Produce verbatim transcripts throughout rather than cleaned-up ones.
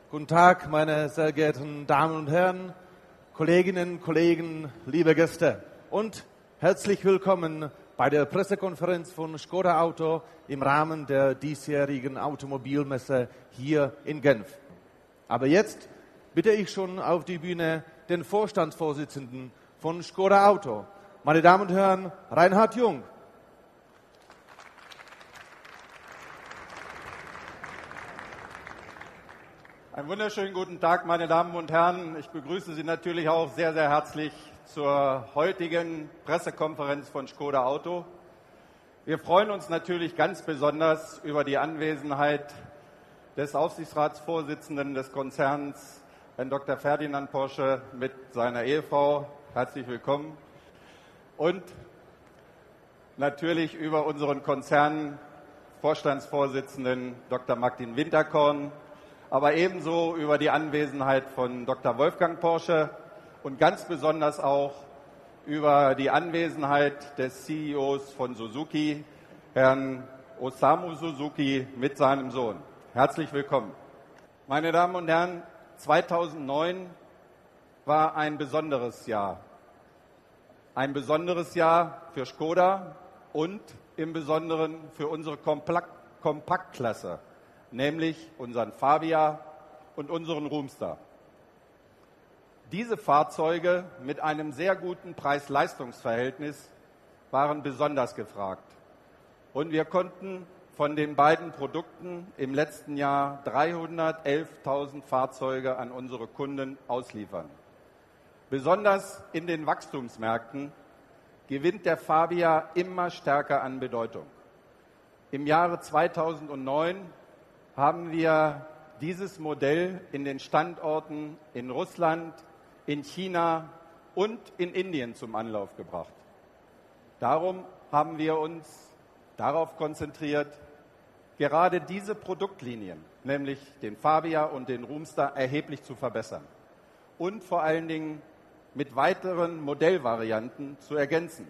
Guten Tag, meine sehr geehrten Damen und Herren, Kolleginnen, Kollegen, liebe Gäste und herzlich willkommen bei der Pressekonferenz von Škoda Auto im Rahmen der diesjährigen Automobilmesse hier in Genf. Aber jetzt bitte ich schon auf die Bühne den Vorstandsvorsitzenden von Škoda Auto, meine Damen und Herren, Reinhard Jung. Einen wunderschönen guten Tag, meine Damen und Herren. Ich begrüße Sie natürlich auch sehr, sehr herzlich zur heutigen Pressekonferenz von Škoda Auto. Wir freuen uns natürlich ganz besonders über die Anwesenheit des Aufsichtsratsvorsitzenden des Konzerns, Herrn Doktor Ferdinand Porsche, mit seiner Ehefrau. Herzlich willkommen. Und natürlich über unseren Konzernvorstandsvorsitzenden Doktor Martin Winterkorn, aber ebenso über die Anwesenheit von Doktor Wolfgang Porsche und ganz besonders auch über die Anwesenheit des C E Os von Suzuki, Herrn Osamu Suzuki, mit seinem Sohn. Herzlich willkommen. Meine Damen und Herren, zweitausendneun war ein besonderes Jahr. Ein besonderes Jahr für Škoda und im Besonderen für unsere Kompaktklasse, nämlich unseren Fabia und unseren Roomster. Diese Fahrzeuge mit einem sehr guten Preis-Leistungs-Verhältnis waren besonders gefragt. Und wir konnten von den beiden Produkten im letzten Jahr dreihundertelftausend Fahrzeuge an unsere Kunden ausliefern. Besonders in den Wachstumsmärkten gewinnt der Fabia immer stärker an Bedeutung. Im Jahre zweitausendneun haben wir dieses Modell in den Standorten in Russland, in China und in Indien zum Anlauf gebracht. Darum haben wir uns darauf konzentriert, gerade diese Produktlinien, nämlich den Fabia und den Roomster, erheblich zu verbessern und vor allen Dingen mit weiteren Modellvarianten zu ergänzen.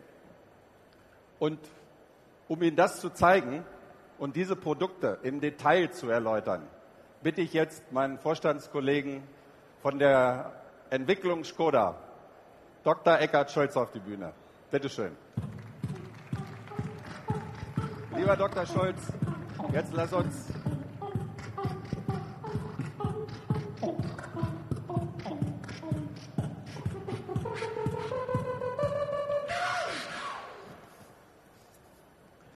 Und um Ihnen das zu zeigen und diese Produkte im Detail zu erläutern, bitte ich jetzt meinen Vorstandskollegen von der Entwicklung Škoda, Doktor Eckhard Scholz, auf die Bühne. Bitte schön. Lieber Doktor Scholz, jetzt lass uns